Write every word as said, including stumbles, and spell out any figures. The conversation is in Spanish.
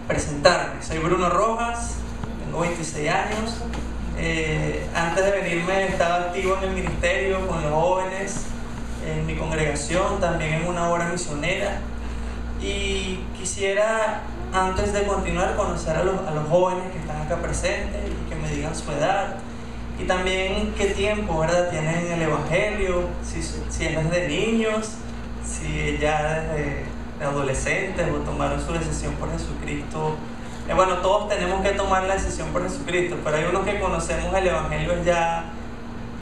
presentarme. Soy Bruno Rojas, tengo veintiséis años. Eh, antes de venirme estaba activo en el ministerio con los jóvenes, en mi congregación, también en una obra misionera. Y quisiera, antes de continuar, conocer a los, a los jóvenes que están acá presentes y que me digan su edad. Y también qué tiempo, ¿verdad?, tienen el Evangelio, si, si es desde niños, si ya desde de adolescentes o tomaron su decisión por Jesucristo. Eh, bueno, todos tenemos que tomar la decisión por Jesucristo, pero hay unos que conocemos el Evangelio ya